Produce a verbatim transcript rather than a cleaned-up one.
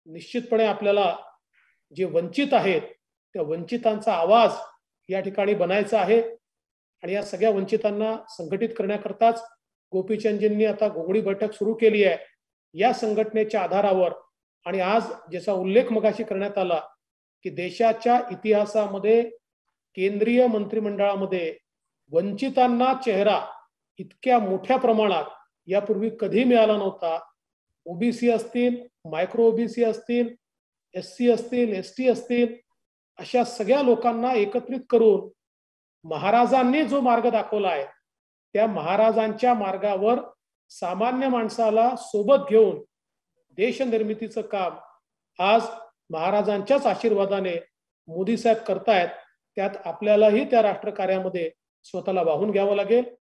निश्चितपणे आपल्याला जे वंचित आहेत त्या वंचितांचा आवाज या ठिकाणी बनायचा आहे आणि या सगळ्या वंचितांना संघटित करण्याकरताच गोपीचंदजींनी आता घोंगडी बैठक सुरू केली आहे। या संघटनेच्या आधारावर आणि आज ज्याचा उल्लेख मगाशी करण्यात आला की देशाच्या इतिहासामध्ये केंद्रीय मंत्रिमंडळामध्ये वंचितांना चेहरा इतक्या मोठ्या प्रमाणात यापूर्वी कधी मिळाला नव्हता। ओबीसी असतील, मायक्रो ओबीसी असतील, एससी असतील, एसटी असतील, अशा सगळ्या लोकांना एकत्रित करून महाराजांनी जो मार्ग दाखवला आहे त्या महाराजांच्या मार्गावर सामान्य माणसाला सोबत घेऊन देश निर्मितीचं काम आज महाराजांच्याच आशीर्वादाने मोदी साहेब करतायत। त्यात आपल्यालाही त्या राष्ट्रकार्यामध्ये स्वतःला वाहून घ्यावं लागेल।